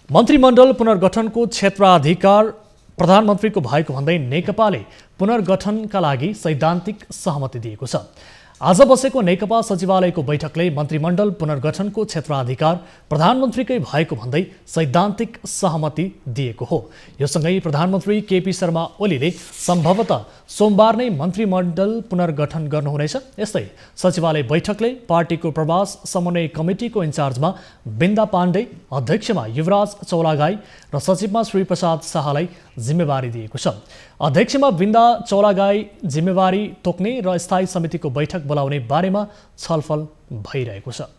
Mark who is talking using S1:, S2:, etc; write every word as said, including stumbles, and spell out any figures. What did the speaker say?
S1: मन्त्रीमण्डल पुनर्गठनको क्षेत्राधिकार प्रधानमन्त्रीको भएको भन्दै नेकपाले पुनर्गठनका लागि सैद्धान्तिक सहमति दिएको छ। आज बसेको नेकपा सचिवालयको बैठकले मन्त्रीमण्डल पुनर्गठनको क्षेत्राधिकार प्रधानमन्त्रीकै भएको भन्दै सैद्धान्तिक सहमति दिएको हो। यो सँगै प्रधानमन्त्री केपी शर्मा ओलीले सम्भवतः सोमबार नै मन्त्रीमण्डल पुनर्गठन गर्नुहुनेछ। यस्तै सचिवालय बैठकले पार्टीको प्रवास समन्वय कमिटीको इन्चार्जमा बिन्दा पाण्डे, अध्यक्षमा युवराज चौलागाई र सचिवमा श्री प्रसाद शाहलाई जिम्मेवारी दिएको छ। अध्यक्षमा बिन्दा चौलागाई जिम्मेवारी तोक्ने र स्थायी समितिको बैठक बोलाउने बारेमा छलफल भइरहेको छ।